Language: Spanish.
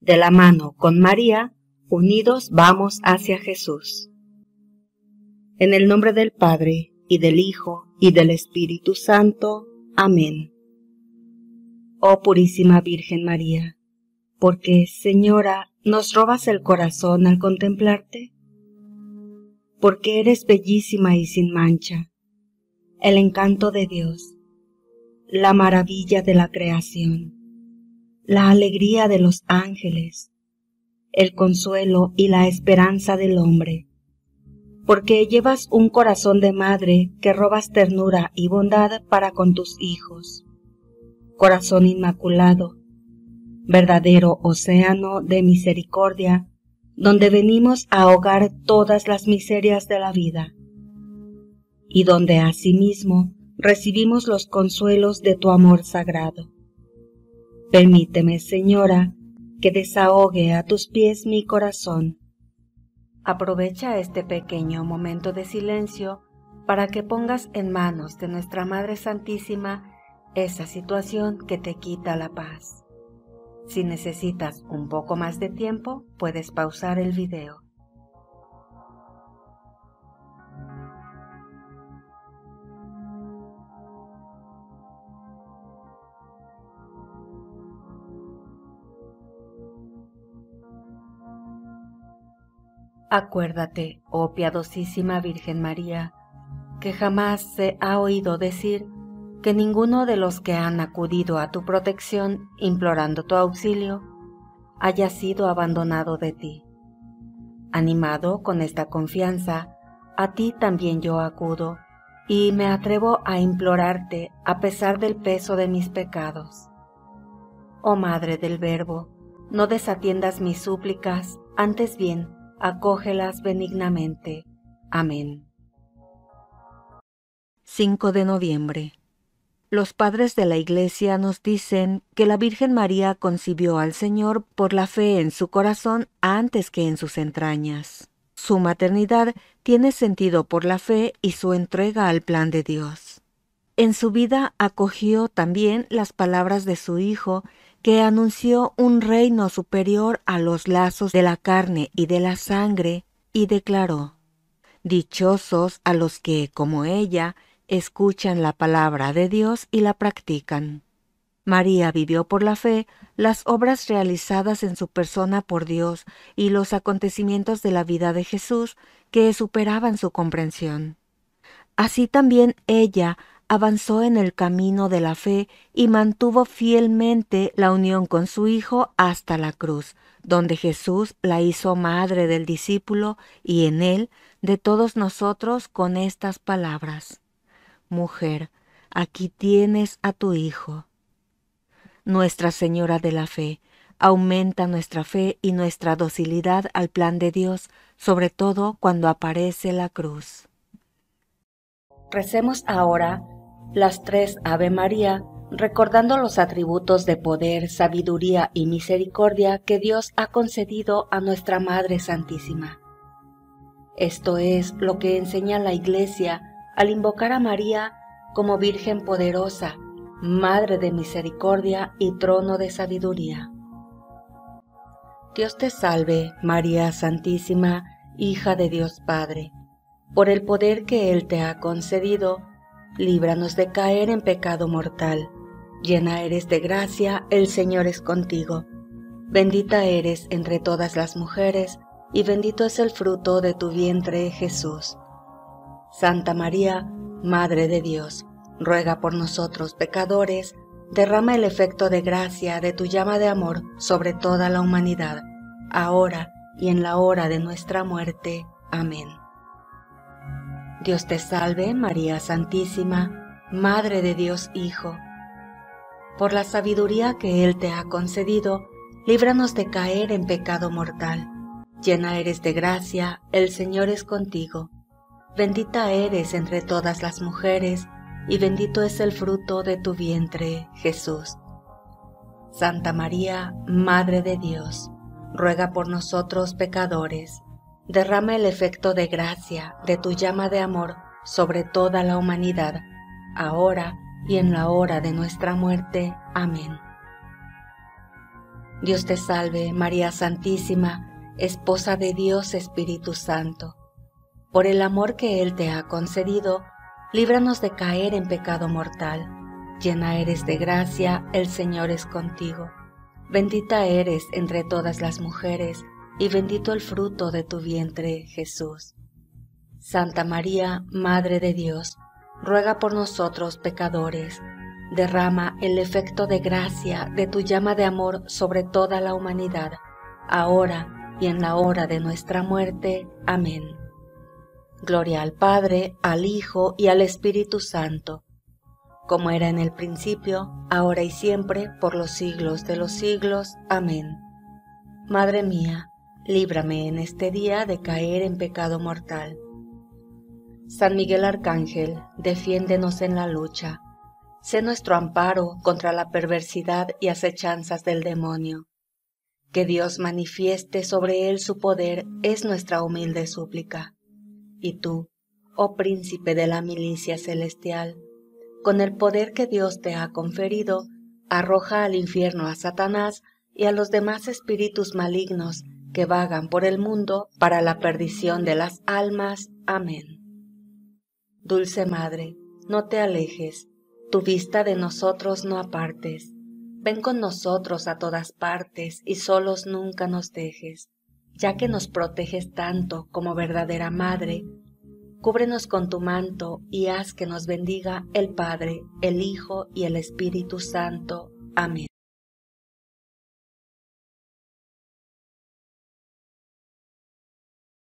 De la mano con María, unidos vamos hacia Jesús. En el nombre del Padre, y del Hijo, y del Espíritu Santo. Amén. Oh Purísima Virgen María, ¿por qué, Señora, nos robas el corazón al contemplarte? Porque eres bellísima y sin mancha, el encanto de Dios, la maravilla de la creación, la alegría de los ángeles, el consuelo y la esperanza del hombre, porque llevas un corazón de madre que robas ternura y bondad para con tus hijos. Corazón inmaculado, verdadero océano de misericordia, donde venimos a ahogar todas las miserias de la vida, y donde asimismo recibimos los consuelos de tu amor sagrado. Permíteme, Señora, que desahogue a tus pies mi corazón. Aprovecha este pequeño momento de silencio para que pongas en manos de nuestra Madre Santísima esa situación que te quita la paz. Si necesitas un poco más de tiempo, puedes pausar el video. Acuérdate, oh piadosísima Virgen María, que jamás se ha oído decir que ninguno de los que han acudido a tu protección implorando tu auxilio haya sido abandonado de ti. Animado con esta confianza, a ti también yo acudo y me atrevo a implorarte a pesar del peso de mis pecados. Oh Madre del Verbo, no desatiendas mis súplicas, antes bien, acógelas benignamente. Amén. 5 de noviembre. Los padres de la Iglesia nos dicen que la Virgen María concibió al Señor por la fe en su corazón antes que en sus entrañas. Su maternidad tiene sentido por la fe y su entrega al plan de Dios. En su vida acogió también las palabras de su Hijo, que anunció un reino superior a los lazos de la carne y de la sangre, y declaró: «Dichosos a los que, como ella, escuchan la palabra de Dios y la practican». María vivió por la fe las obras realizadas en su persona por Dios y los acontecimientos de la vida de Jesús que superaban su comprensión. Así también ella avanzó en el camino de la fe y mantuvo fielmente la unión con su Hijo hasta la cruz, donde Jesús la hizo madre del discípulo y en él de todos nosotros con estas palabras: «Mujer, aquí tienes a tu Hijo». Nuestra Señora de la Fe aumenta nuestra fe y nuestra docilidad al plan de Dios, sobre todo cuando aparece la cruz. Recemos ahora las 3 Ave María, recordando los atributos de poder, sabiduría y misericordia que Dios ha concedido a nuestra Madre Santísima. Esto es lo que enseña la Iglesia al invocar a María como Virgen poderosa, Madre de misericordia y trono de sabiduría. Dios te salve, María Santísima, hija de Dios Padre. Por el poder que Él te ha concedido, líbranos de caer en pecado mortal. Llena eres de gracia, el Señor es contigo. Bendita eres entre todas las mujeres, y bendito es el fruto de tu vientre, Jesús. Santa María, Madre de Dios, ruega por nosotros pecadores, derrama el efecto de gracia de tu llama de amor sobre toda la humanidad, ahora y en la hora de nuestra muerte. Amén. Dios te salve, María Santísima, Madre de Dios Hijo. Por la sabiduría que Él te ha concedido, líbranos de caer en pecado mortal. Llena eres de gracia, el Señor es contigo. Bendita eres entre todas las mujeres, y bendito es el fruto de tu vientre, Jesús. Santa María, Madre de Dios, ruega por nosotros pecadores. Derrama el efecto de gracia de tu llama de amor sobre toda la humanidad, ahora y en la hora de nuestra muerte. Amén. Dios te salve, María Santísima, Esposa de Dios Espíritu Santo. Por el amor que Él te ha concedido, líbranos de caer en pecado mortal. Llena eres de gracia, el Señor es contigo. Bendita eres entre todas las mujeres, y bendito el fruto de tu vientre, Jesús. Santa María, Madre de Dios, ruega por nosotros pecadores. Derrama el efecto de gracia de tu llama de amor sobre toda la humanidad, ahora y en la hora de nuestra muerte. Amén. Gloria al Padre, al Hijo y al Espíritu Santo, como era en el principio, ahora y siempre, por los siglos de los siglos. Amén. Madre mía, líbrame en este día de caer en pecado mortal. San Miguel Arcángel, defiéndenos en la lucha. Sé nuestro amparo contra la perversidad y acechanzas del demonio. Que Dios manifieste sobre él su poder es nuestra humilde súplica. Y tú, oh príncipe de la milicia celestial, con el poder que Dios te ha conferido, arroja al infierno a Satanás y a los demás espíritus malignos que vagan por el mundo para la perdición de las almas. Amén. Dulce Madre, no te alejes, tu vista de nosotros no apartes. Ven con nosotros a todas partes y solos nunca nos dejes. Ya que nos proteges tanto como verdadera Madre, cúbrenos con tu manto y haz que nos bendiga el Padre, el Hijo y el Espíritu Santo. Amén.